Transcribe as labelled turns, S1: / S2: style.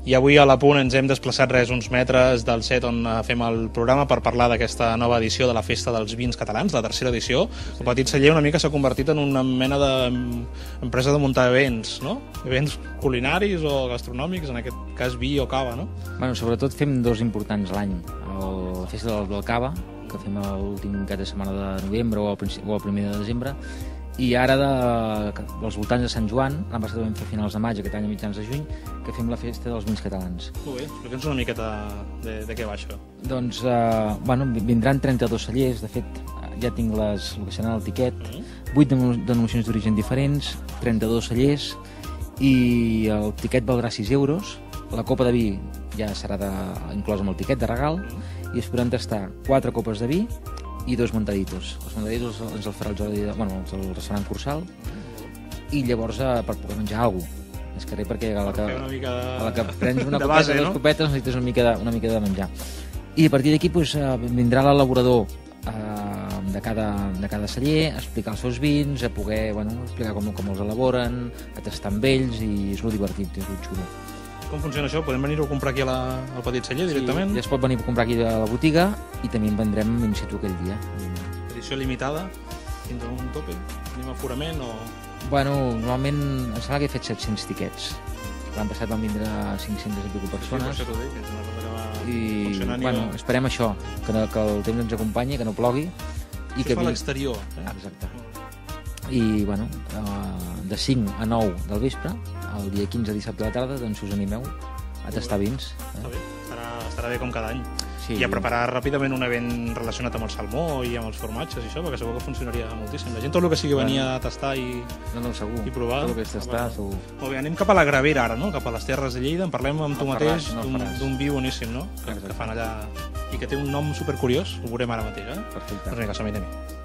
S1: I avui a La Punt ens hem desplaçat uns metres del set on fem el programa per parlar d'aquesta nova edició de la Festa dels Vins Catalans, la tercera edició. El Petit Celler una mica s'ha convertit en una mena d'empresa de muntar events, no? Events culinaris o gastronòmics, en aquest cas vi o cava, no?
S2: Bueno, sobretot fem dos importants l'any. La Festa del Cava, que fem l'últim cap de setmana de novembre o el primer de desembre, i ara dels voltants de Sant Joan, l'any passat vam fer finals de maig, aquest any a mitjans de juny, que fem la Festa dels Vins Catalans.
S1: Molt bé, explica'ns una miqueta de què va això.
S2: Doncs, bueno, vindran 32 cellers, de fet, ja tinc el que serà el tiquet, 8 denominacions d'origen diferents, 32 cellers, i el tiquet valdrà 6 euros, la copa de vi ja serà inclosa amb el tiquet de regal, i es podran tastar 4 copes de vi i 2 montaditos. Els montaditos ens el farà el restaurant Cursal, i llavors per poder menjar alguna cosa. Més que res perquè a la que prens una copeta, dues copetes, necessites una mica de menjar. I a partir d'aquí vindrà l'elaborador de cada celler a explicar els seus vins, a poder explicar com els elaboren, a tastar amb ells, i és lo divertit, és lo xulo.
S1: Com funciona això? Podem venir-ho a comprar aquí al Petit Celler directament?
S2: Sí, ja es pot venir a comprar aquí a la botiga, i també en vendrem in situ aquell dia.
S1: Edició limitada, fins a un tope? Tenim aforament o...?
S2: Bueno, normalment em sembla que he fet 700 tiquets. L'any passat van vindre 500 i pico persones.
S1: Sí, per això t'ho dic, és una cosa que va funcionant.
S2: I, bueno, esperem això, que el temps ens acompanyi, que no plogui.
S1: Això fa a l'exterior.
S2: Exacte. I, bueno, de 5 a 9 del vespre, el dia 15 dissabte de la tarda, doncs us animeu a tastar vins.
S1: Està bé, estarà bé com cada any.
S2: Sí.
S1: I a preparar ràpidament un event relacionat amb el salmó i amb els formatges i això, perquè segur que funcionaria moltíssim. La gent tot el que sigui venia a tastar i provar.
S2: Tot el que és tastar, segur.
S1: Molt bé, anem cap a la Gravera ara, no? Cap a les Terres de Lleida. En parlem amb tu mateix d'un vi boníssim, no? Que fan allà i que té un nom supercuriós. Ho veurem ara mateix, eh?
S2: Perfecte.
S1: Doncs vinga, som-hi, anem-hi.